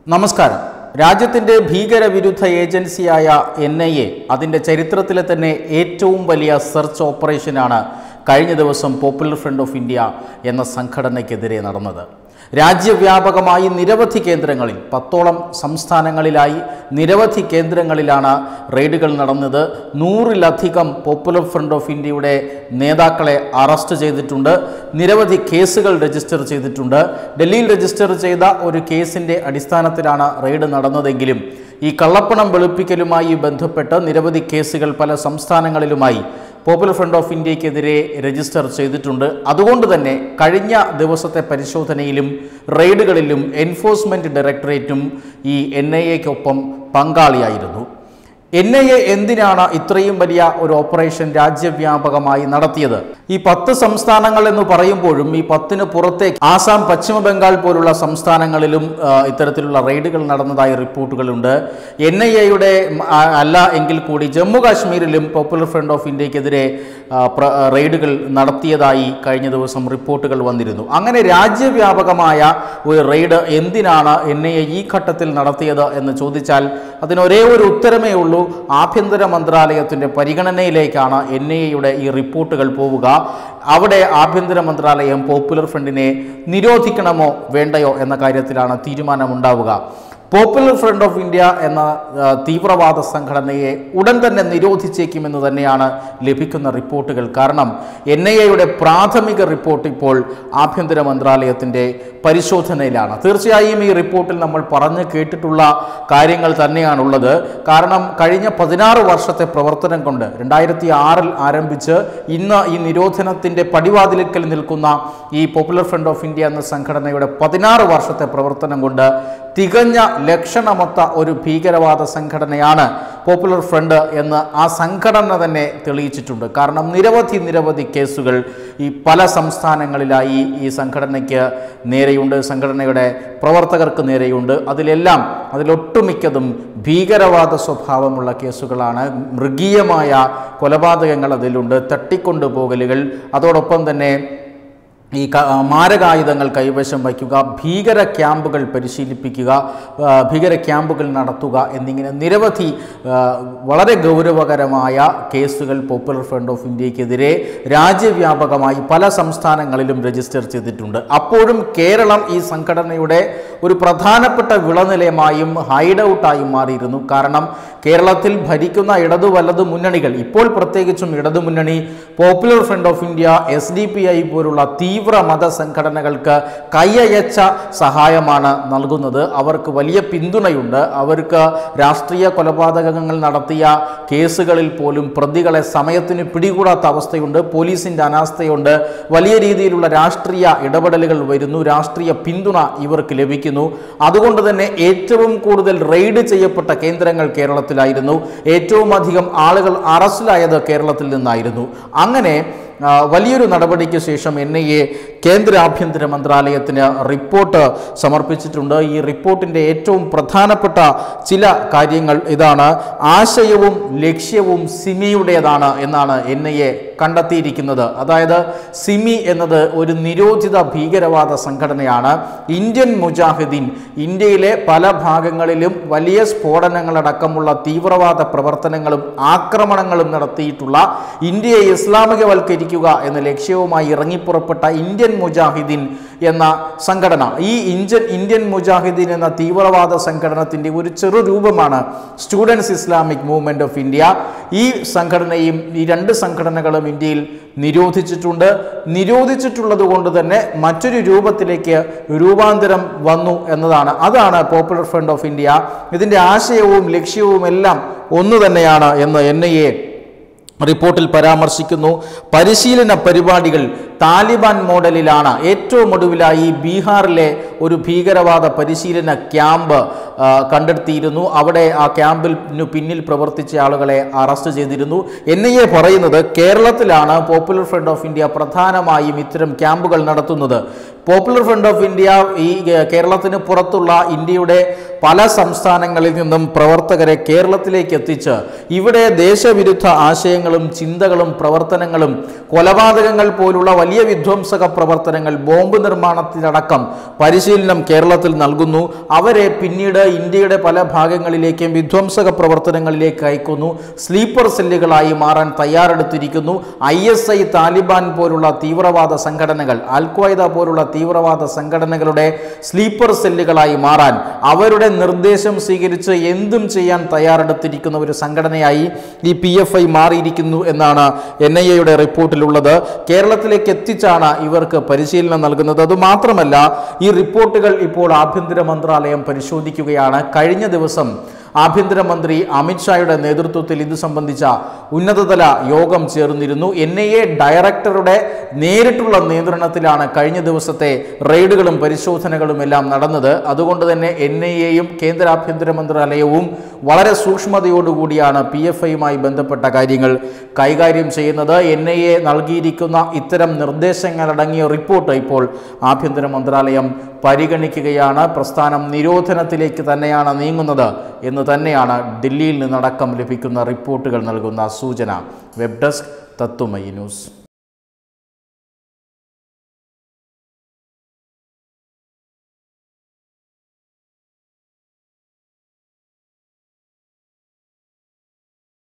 നമസ്കാരം. രാജ്യത്തിന്റെ ഭീകരവിരുദ്ധ ഏജൻസിയായ NIA അതിന്റെ ചരിത്രത്തിലെ തന്നെ ഏറ്റവും വലിയ സെർച്ച് ഓപ്പറേഷനാണ് കഴിഞ്ഞ ദിവസം പോപ്പുലർ ഫ്രണ്ട് ഓഫ് ഇന്ത്യ എന്ന സംഘടനയ്ക്കെതിരെ നടന്നത്. രാജ്യവ്യാപകമായി നിരവധി കേന്ദ്രങ്ങളിൽ 10ഓളം സംസ്ഥാനങ്ങളിലായി നിരവധി കേന്ദ്രങ്ങളിലാണ് റെയ്ഡുകൾ നടന്നത്. 100-ലധികം പോപ്പുലർ ഫ്രണ്ട് ഓഫ് ഇന്ത്യയുടെ നേതാക്കളെ അറസ്റ്റ് ചെയ്തിട്ടുണ്ട്. നിരവധി കേസുകൾ രജിസ്റ്റർ ചെയ്തിട്ടുണ്ട്. ഡൽഹിയിൽ രജിസ്റ്റർ ചെയ്ത ഒരു കേസിൻ്റെ അടിസ്ഥാനത്തിലാണ് റെയ്ഡ് നടന്നതെങ്കിലും ഈ കള്ളപ്പണം വെളുപ്പിക്കലുമായി ബന്ധപ്പെട്ട് നിരവധി കേസുകൾ പല സംസ്ഥാനങ്ങളിലുമായി പോപ്പുലർ ഫ്രണ്ട് ഓഫ് ഇന്ത്യക്കെതിരെ രജിസ്റ്റർ ചെയ്തിട്ടുണ്ട്. അതുകൊണ്ട് തന്നെ കഴിഞ്ഞ ദിവസത്തെ പരിശോധനയിലും റെയ്ഡുകളിലും എൻഫോഴ്സ്മെൻറ്റ് ഡയറക്ടറേറ്റും ഈ NIAക്കൊപ്പം പങ്കാളിയായിരുന്നു. NIA എന്തിനാണ് ഇത്രയും വലിയ ഒരു ഓപ്പറേഷൻ രാജ്യവ്യാപകമായി നടത്തിയത്? ഈ 10 സംസ്ഥാനങ്ങൾ എന്ന് പറയുമ്പോഴും ഈ 10ന് പുറത്തേക്ക് ആസാം, പശ്ചിമ ബംഗാൾ പോലുള്ള സംസ്ഥാനങ്ങളിലും ഇത്തരത്തിലുള്ള റെയ്ഡുകൾ നടന്നതായി റിപ്പോർട്ടുകളുണ്ട്. NIAയുടെ അല്ല എങ്കിൽ കൂടി ജമ്മു കാശ്മീരിലും പോപ്പുലർ ഫ്രണ്ട് ഓഫ് ഇന്ത്യക്കെതിരെ റെയ്ഡുകൾ നടത്തിയതായി കഴിഞ്ഞ ദിവസം റിപ്പോർട്ടുകൾ വന്നിരുന്നു. അങ്ങനെ രാജ്യവ്യാപകമായ ഒരു റെയ്ഡ് എന്തിനാണ് NIA ഈ ഘട്ടത്തിൽ നടത്തിയത് എന്ന് ചോദിച്ചാൽ അതിനൊരേ ഒരു ഉത്തരമേ ഉള്ളൂ. ആഭ്യന്തര മന്ത്രാലയത്തിൻ്റെ പരിഗണനയിലേക്കാണ് NIAയുടെ ഈ റിപ്പോർട്ടുകൾ പോവുക. അവിടെ ആഭ്യന്തര മന്ത്രാലയം പോപ്പുലർ ഫ്രണ്ടിനെ നിരോധിക്കണമോ വേണ്ടയോ എന്ന കാര്യത്തിലാണ് തീരുമാനമുണ്ടാവുക. പോപ്പുലർ ഫ്രണ്ട് ഓഫ് ഇന്ത്യ എന്ന തീവ്രവാദ സംഘടനയെ ഉടൻ തന്നെ നിരോധിച്ചേക്കുമെന്ന് തന്നെയാണ് ലഭിക്കുന്ന റിപ്പോർട്ടുകൾ. കാരണം NIAയുടെ പ്രാഥമിക റിപ്പോർട്ട് ഇപ്പോൾ ആഭ്യന്തര മന്ത്രാലയത്തിൻ്റെ പരിശോധനയിലാണ്. തീർച്ചയായും ഈ റിപ്പോർട്ടിൽ നമ്മൾ പറഞ്ഞു കേട്ടിട്ടുള്ള കാര്യങ്ങൾ തന്നെയാണുള്ളത്. കാരണം കഴിഞ്ഞ 16 വർഷത്തെ പ്രവർത്തനം കൊണ്ട് 2006 ആരംഭിച്ച് ഇന്ന് ഈ നിരോധനത്തിൻ്റെ പടിവാതിലിക്കൽ നിൽക്കുന്ന ഈ പോപ്പുലർ ഫ്രണ്ട് ഓഫ് ഇന്ത്യ എന്ന സംഘടനയുടെ 16 വർഷത്തെ പ്രവർത്തനം കൊണ്ട് തികഞ്ഞ ലക്ഷണമൊത്ത ഒരു ഭീകരവാദ സംഘടനയാണ് പോപ്പുലർ ഫ്രണ്ട് എന്ന് ആ സംഘടന തന്നെ തെളിയിച്ചിട്ടുണ്ട്. കാരണം നിരവധി കേസുകൾ ഈ പല സംസ്ഥാനങ്ങളിലായി ഈ സംഘടനയ്ക്ക് നേരെയുണ്ട്, സംഘടനയുടെ പ്രവർത്തകർക്ക് നേരെയുണ്ട്. അതിലൊട്ടുമിക്കതും ഭീകരവാദ സ്വഭാവമുള്ള കേസുകളാണ്. മൃഗീയമായ കൊലപാതകങ്ങൾ അതിലുണ്ട്, തട്ടിക്കൊണ്ടുപോകലുകൾ, അതോടൊപ്പം തന്നെ ഈ മാരകായുധങ്ങൾ കൈവശം വയ്ക്കുക, ഭീകര ക്യാമ്പുകൾ പരിശീലിപ്പിക്കുക, ഭീകര ക്യാമ്പുകൾ നടത്തുക എന്നിങ്ങനെ നിരവധി വളരെ ഗൗരവകരമായ കേസുകൾ പോപ്പുലർ ഫ്രണ്ട് ഓഫ് ഇന്ത്യക്കെതിരെ രാജ്യവ്യാപകമായി പല സംസ്ഥാനങ്ങളിലും രജിസ്റ്റർ ചെയ്തിട്ടുണ്ട്. അപ്പോഴും കേരളം ഈ സംഘടനയുടെ ഒരു പ്രധാനപ്പെട്ട വിളനിലയമായും ഹൈഡ് ഔട്ടായും മാറിയിരുന്നു. കാരണം കേരളത്തിൽ ഭരിക്കുന്ന ഇടതു വലതു മുന്നണികൾ, ഇപ്പോൾ പ്രത്യേകിച്ചും ഇടതുമുന്നണി, popular front of India, SDPI പോലുള്ള തീവ്ര മത സംഘടനകൾക്ക് കൈയയച്ച സഹായമാണ് നൽകുന്നത്. അവർക്ക് വലിയ പിന്തുണയുണ്ട്. അവർക്ക് രാഷ്ട്രീയ കൊലപാതകങ്ങൾ നടത്തിയ കേസുകളിൽ പോലും പ്രതികളെ സമയത്തിന് പിടികൂടാത്ത അവസ്ഥയുണ്ട്. പോലീസിൻ്റെ അനാസ്ഥയുണ്ട്. വലിയ രീതിയിലുള്ള രാഷ്ട്രീയ ഇടപെടലുകൾ വരുന്നു. രാഷ്ട്രീയ പിന്തുണ ഇവർക്ക് ലഭിക്കുന്നു. അതുകൊണ്ട് തന്നെ ഏറ്റവും കൂടുതൽ റെയ്ഡ് ചെയ്യപ്പെട്ട കേന്ദ്രങ്ങൾ കേരളത്തിലായിരുന്നു. ഏറ്റവും അധികം ആളുകൾ അറസ്റ്റിലായത് കേരളത്തിൽ നിന്നായിരുന്നു. അങ്ങനെ വലിയൊരു നടപടിക്ക് ശേഷം NIA കേന്ദ്ര ആഭ്യന്തര മന്ത്രാലയത്തിന് റിപ്പോർട്ട് സമർപ്പിച്ചിട്ടുണ്ട്. ഈ റിപ്പോർട്ടിൻ്റെ ഏറ്റവും പ്രധാനപ്പെട്ട ചില കാര്യങ്ങൾ ഇതാണ്. ആശയവും ലക്ഷ്യവും സിമിയുടേതാണ് എന്നാണ് NIA കണ്ടെത്തിയിരിക്കുന്നത്. അതായത് സിമി എന്നത് ഒരു നിരോധിത ഭീകരവാദ സംഘടനയാണ്. ഇന്ത്യൻ മുജാഹിദീൻ ഇന്ത്യയിലെ പല ഭാഗങ്ങളിലും വലിയ സ്ഫോടനങ്ങളടക്കമുള്ള തീവ്രവാദ പ്രവർത്തനങ്ങളും ആക്രമണങ്ങളും നടത്തിയിട്ടുള്ള, ഇന്ത്യയെ ഇസ്ലാമികവൽക്കരിക്കുക എന്ന ലക്ഷ്യവുമായി ഇറങ്ങിപ്പുറപ്പെട്ട ഇന്ത്യൻ മുജാഹിദീൻ എന്ന സംഘടന, ഈ ഇന്ത്യൻ മുജാഹിദീൻ എന്ന തീവ്രവാദ സംഘടനത്തിൻ്റെ ഒരു ചെറു രൂപമാണ് students Islamic movement of India. ഈ സംഘടനയും ഈ 2 സംഘടനകളും ഇന്ത്യയിൽ നിരോധിച്ചിട്ടുള്ളത് കൊണ്ട് തന്നെ മറ്റൊരു രൂപത്തിലേക്ക് രൂപാന്തരം വന്നു എന്നതാണ്. അതാണ് പോപ്പുലർ ഫ്രണ്ട് ഓഫ് ഇന്ത്യ. ഇതിൻ്റെ ആശയവും ലക്ഷ്യവും എല്ലാം ഒന്നു തന്നെയാണ് എന്ന് NIA റിപ്പോർട്ടിൽ പരാമർശിക്കുന്നു. പരിശീലന പരിപാടികൾ താലിബാൻ മോഡലിലാണ്. ഏറ്റവും ഒടുവിലായി ബീഹാറിലെ ഒരു ഭീകരവാദ പരിശീലന ക്യാമ്പ് കണ്ടെത്തിയിരുന്നു. അവിടെ ആ ക്യാമ്പിന് പിന്നിൽ പ്രവർത്തിച്ച ആളുകളെ അറസ്റ്റ് ചെയ്തിരുന്നു. NIA പറയുന്നത് കേരളത്തിലാണ് പോപ്പുലർ ഫ്രണ്ട് ഓഫ് ഇന്ത്യ പ്രധാനമായും ഇത്തരം ക്യാമ്പുകൾ നടത്തുന്നത്. പോപ്പുലർ ഫ്രണ്ട് ഓഫ് ഇന്ത്യ ഈ കേരളത്തിന് പുറത്തുള്ള ഇന്ത്യയുടെ പല സംസ്ഥാനങ്ങളിൽ നിന്നും പ്രവർത്തകരെ കേരളത്തിലേക്ക് എത്തിച്ച് ഇവിടെ ദേശവിരുദ്ധ ആശയങ്ങളും ചിന്തകളും പ്രവർത്തനങ്ങളും കൊലപാതകങ്ങൾ പോലുള്ള വലിയ വിധ്വംസക പ്രവർത്തനങ്ങൾ, ബോംബ് നിർമ്മാണത്തിലടക്കം പരിശീലനം കേരളത്തിൽ നൽകുന്നു. അവരെ പിന്നീട് ഇന്ത്യയുടെ പല ഭാഗങ്ങളിലേക്കും വിധ്വംസക പ്രവർത്തനങ്ങളിലേക്ക് അയക്കുന്നു. സ്ലീപ്പർ സെല്ലുകളായി മാറാൻ തയ്യാറെടുത്തിരിക്കുന്നു. ISI, താലിബാൻ പോലുള്ള തീവ്രവാദ സംഘടനകൾ, അൽ-ഖ്വയ്ദ പോലുള്ള തീവ്രവാദ സംഘടനകളുടെ സ്ലീപ്പർ സെല്ലുകളായി മാറാൻ അവരുടെ നിർദ്ദേശം സ്വീകരിച്ച് എന്തും ചെയ്യാൻ തയ്യാറെടുത്തിരിക്കുന്ന ഒരു സംഘടനയായി ഈ PFI മാറിയിരിക്കുന്നു എന്നാണ് NIA-യുടെ റിപ്പോർട്ടിലുള്ളത്. കേരളത്തിലേക്ക് എത്തിച്ചാണ് ഇവർക്ക് പരിശീലനം നൽകുന്നത്. അതുമാത്രമല്ല, ഈ റിപ്പോർട്ടുകൾ ഇപ്പോൾ ആഭ്യന്തര മന്ത്രാലയം പരിശോധിക്കുകയാണ്. കഴിഞ്ഞ ദിവസം ആഭ്യന്തരമന്ത്രി അമിത്ഷായുടെ നേതൃത്വത്തിൽ ഇത് സംബന്ധിച്ച ഉന്നതതല യോഗം ചേർന്നിരുന്നു. NIA ഡയറക്ടറുടെ നേരിട്ടുള്ള നിയന്ത്രണത്തിലാണ് കഴിഞ്ഞ ദിവസത്തെ റെയ്ഡുകളും പരിശോധനകളും എല്ലാം നടന്നത്. അതുകൊണ്ട് തന്നെ NIA-യും കേന്ദ്ര ആഭ്യന്തര മന്ത്രാലയവും വളരെ സൂക്ഷ്മതയോടുകൂടിയാണ് PFI-യുമായി ബന്ധപ്പെട്ട കാര്യങ്ങൾ കൈകാര്യം ചെയ്യുന്നത്. NIA നൽകിയിരിക്കുന്ന ഇത്തരം നിർദ്ദേശങ്ങളടങ്ങിയ റിപ്പോർട്ട് ഇപ്പോൾ ആഭ്യന്തര മന്ത്രാലയം പരിഗണിക്കുകയാണ്. പ്രസ്ഥാനം നിരോധനത്തിലേക്ക് തന്നെയാണ് നീങ്ങുന്നത് എന്ന് തന്നെയാണ് ഡൽഹിയിൽ നിന്നടക്കം ലഭിക്കുന്ന റിപ്പോർട്ടുകൾ നൽകുന്ന സൂചന. Web desk Tatwamayi news.